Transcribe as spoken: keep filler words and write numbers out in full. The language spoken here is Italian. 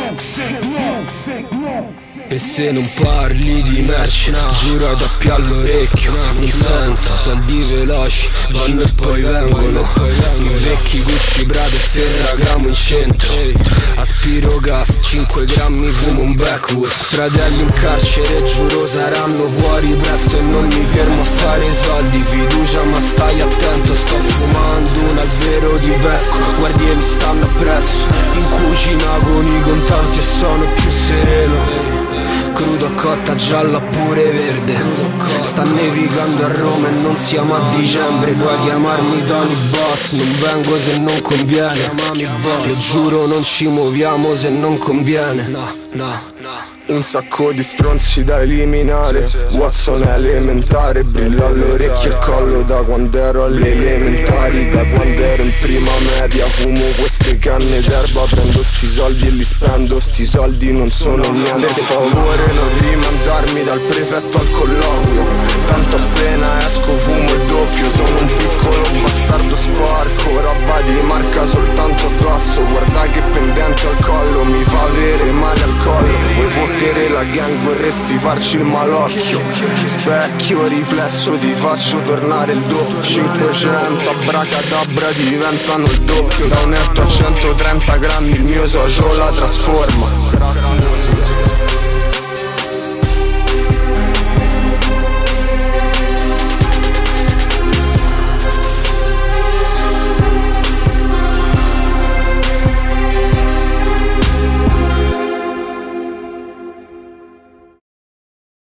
E se non parli di merce, giuro ad appia all'orecchio. Non senso, soldi veloci vanno e poi vengono. I vecchi Gucci, Prada e Ferragamo in centro. Aspiro gas, cinque grammi, fumo un Backwoods. Fratelli in carcere, giuro saranno fuori presto. E non mi fermo a fare soldi, fiducia ma stai attento. Sto fumando un albero di pesco, guardie mi stanno appresso. In cucina con i contanti e sono più sereno. Crudo, cotta, gialla pure verde. Sta nevicando a Roma e non siamo a dicembre. Puoi chiamarmi Tony Boss, non vengo se non conviene. Lo giuro non ci muoviamo se non conviene. No, no, no. Un sacco di stronzi da eliminare. Watson è elementare, brilla all'orecchio e collo da quando ero alle elementari. Da quando ero in prima media fumo queste canne d'erba. Prendo sti soldi e li spendo, sti soldi non sono niente. Per favore non rimandarmi dal prefetto al colloquio, tanto appena esco fumo il doppio. Sono un piccolo bastardo sporco, roba di marca soltanto addosso. Guarda che pendente al collo, mi fa avere male al collo. Vuoi fottere la gang, vorresti farci il malocchio. Specchio, riflesso, ti faccio tornare il doppio. Cinquecento abracadabra diventano il doppio. Da un netto a centotrenta grammi il mio socio la trasforma.